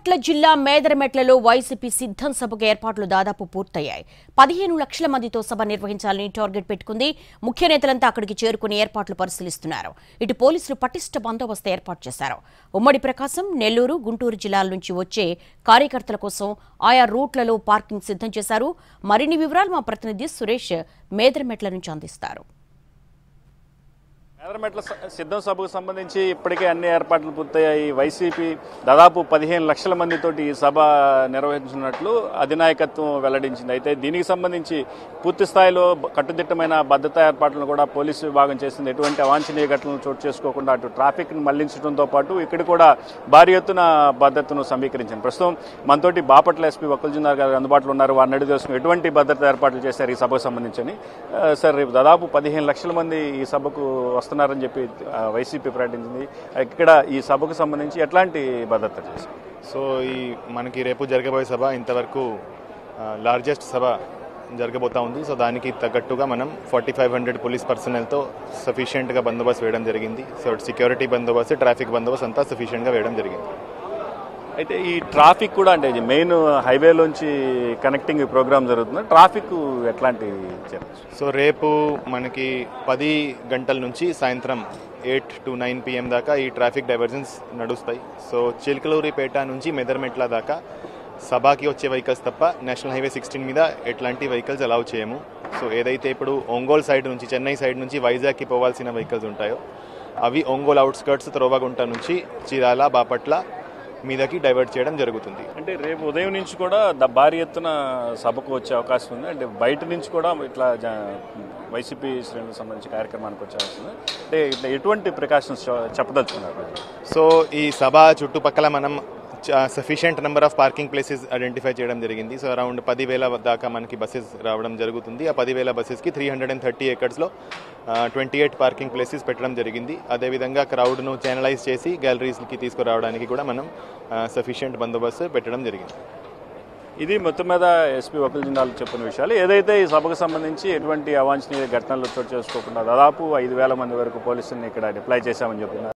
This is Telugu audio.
బాపట్ల జిల్లా మేదరమెట్లలో వైసీపీ సిద్ధం సభకు ఏర్పాట్లు దాదాపు పూర్తయ్యాయి. 15 లక్షల మందితో సభ నిర్వహించాలని టార్గెట్ పెట్టుకుంది. ముఖ్య నేతలంతా అక్కడికి చేరుకుని ఏర్పాట్లు పరిశీలిస్తున్నారు. ఇటు పోలీసులు పటిష్ట బందోబస్తు ఏర్పాటు చేశారు. ఉమ్మడి ప్రకాశం, నెల్లూరు, గుంటూరు జిల్లాల నుంచి వచ్చే కార్యకర్తల కోసం ఆయా రూట్లలో పార్కింగ్ సిద్ధం చేశారు. మరిన్ని వివరాలు మా ప్రతినిధి సురేష్ మేదరమెట్ల నుంచి అందిస్తారు. మేదరమెట్ల సిద్ధం సభకు సంబంధించి ఇప్పటికే అన్ని ఏర్పాట్లు పూర్తయ్యాయి. వైసీపీ దాదాపు 15 లక్షల మందితోటి ఈ సభ నిర్వహించినట్లు అధినాయకత్వం వెల్లడించింది. అయితే దీనికి సంబంధించి పూర్తి స్థాయిలో కట్టుదిట్టమైన భద్రతా ఏర్పాట్లను కూడా పోలీసు విభాగం చేసింది. ఎటువంటి అవాంఛనీయ ఘటనలు చోటు చేసుకోకుండా అటు ట్రాఫిక్ను మళ్లించడంతో పాటు ఇక్కడ కూడా భారీ ఎత్తున భద్రతను సమీకరించింది. ప్రస్తుతం మనతోటి బాపట్ల ఎస్పీ వకుల్జున్నార్ గారు అందుబాటులో ఉన్నారు. వారిని అడిగి తెలుసుకుని ఎటువంటి భద్రతా ఏర్పాట్లు చేశారు ఈ సభకు సంబంధించి. సార్, రేపు దాదాపు 15 లక్షల మంది ఈ సభకు వస్తున్నారని చెప్పి వైసీపీ ప్రకటించింది. ఇక్కడ ఈ సభకు సంబంధించి ఎట్లాంటి భద్రత చేశారు? సో మనకి రేపు జరగబోయే సభ ఇంతవరకు లార్జెస్ట్ సభ జరగబోతా ఉంది. సో దానికి తగ్గట్టుగా మనం 4500 పోలీస్ పర్సనల్తో సఫిషియెంట్గా బందోబస్తు వేయడం జరిగింది. సో సెక్యూరిటీ బందోబస్తు, ట్రాఫిక్ బందోబస్తు అంతా సఫిషియెంట్గా వేయడం జరిగింది. అయితే ఈ ట్రాఫిక్ కూడా అంటే మెయిన్ హైవేలోంచి కనెక్టింగ్ ప్రోగ్రామ్ జరుగుతుంది. ట్రాఫిక్ ఎట్లాంటి జరగచ్చు? సో రేపు మనకి 10 గంటల నుంచి సాయంత్రం 8 to 9 PM దాకా ఈ ట్రాఫిక్ డైవర్జన్స్ నడుస్తాయి. సో చిలకలూరిపేట నుంచి మెదర్మెట్ల దాకా సభకి వచ్చే వెహికల్స్ తప్ప నేషనల్ హైవే 16 మీద ఎట్లాంటి వెహికల్స్ అలౌ చేయము. సో ఏదైతే ఇప్పుడు ఒంగోలు సైడ్ నుంచి, చెన్నై సైడ్ నుంచి వైజాగ్కి పోవాల్సిన వెహికల్స్ ఉంటాయో అవి ఒంగోలు అవుట్స్కర్ట్స్, త్రోవగుంట నుంచి చీరాల, బాపట్ల మీదకి డైవర్ట్ చేయడం జరుగుతుంది. అంటే రేపు ఉదయం నుంచి కూడా భారీ ఎత్తున సభకు వచ్చే అవకాశం ఉంది. అంటే బయట నుంచి కూడా ఇట్లా వైసీపీ శ్రేణులకు సంబంధించి కార్యక్రమానికి వచ్చే అవకాశం ఉంది. అంటే ఇట్లా ఎటువంటి ప్రికాషన్స్ చెప్పదలుచుకున్నారు? సో ఈ సభ చుట్టుపక్కల మనం sufficient number of parking places identify చేయడం జరిగింది. సో అరౌండ్ 10,000 దాకా మనకి బస్సెస్ రావడం జరుగుతుంది. ఆ 10,000 బస్సెస్కి 330 acres 28 పార్కింగ్ ప్లేసెస్ పెట్టడం జరిగింది. అదేవిధంగా క్రౌడ్ను ఛానలైజ్ చేసి గ్యాలరీస్కి తీసుకురావడానికి కూడా మనం సఫిషియంట్ బందోబస్తు పెట్టడం జరిగింది. ఇది మొత్తం మీద ఎస్పీ వకుల్జున్నార్ చెప్పిన విషయాలు. ఏదైతే ఈ సభకు సంబంధించి ఎటువంటి అవాంఛనీయ ఘటనలు చోటు చేసుకోకుండా దాదాపు 5,000 మంది వరకు పోలీసులను ఇక్కడ డిప్లాయ్ చేశామని చెప్తున్నారు.